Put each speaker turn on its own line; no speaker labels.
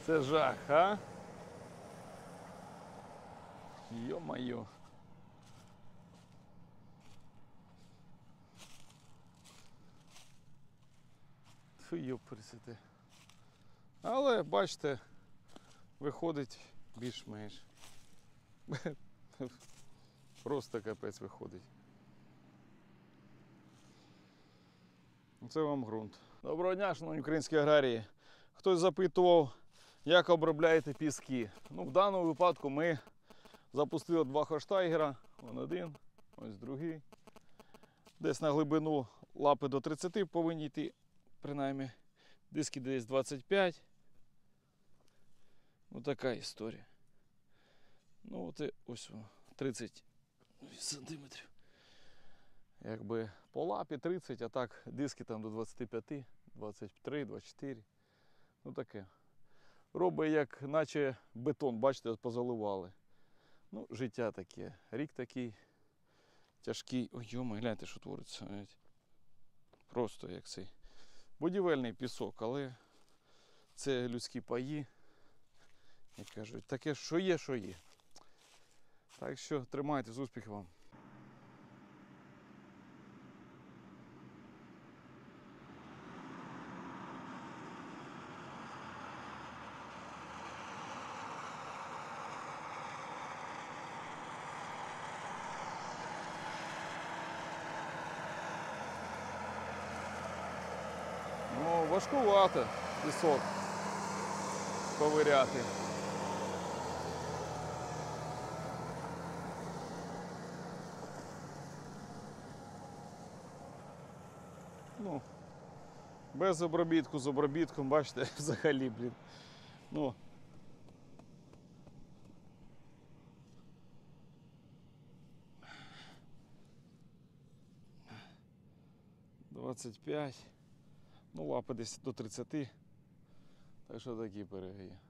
Це жах, а? Йо-моє. Фу, йоперсити. Але, бачите, виходить більш-менш. Просто капець виходить. Це вам ґрунт. Доброго дня, шановні українські аграрії. Хтось запитував, як обробляєте піски. Ну, в даному випадку ми запустили два хоштайгера. Вон один, ось другий. Десь на глибину лапи до 30 повинні йти, принаймні. Диски десь 25. Ну така історія. Ну от ось 30 сантиметрів. Якби по лапі 30, а так диски там до 25, 23, 24. Ну таке. Робить як наче бетон, бачите, позаливали. Ну, життя таке. Рік такий тяжкий. Ой, йома, гляньте, що твориться. Просто як цей будівельний пісок, але це людські паї. Як кажуть, таке, що є, що є. Так що тримайтесь, успіхів вам. Ну, важкувато пісок ковиряти. Ну, без обробітку, з обробітком, бачите, взагалі, блін. Ну, «25». Ну, лапи десь до 30. Так що такі береги є.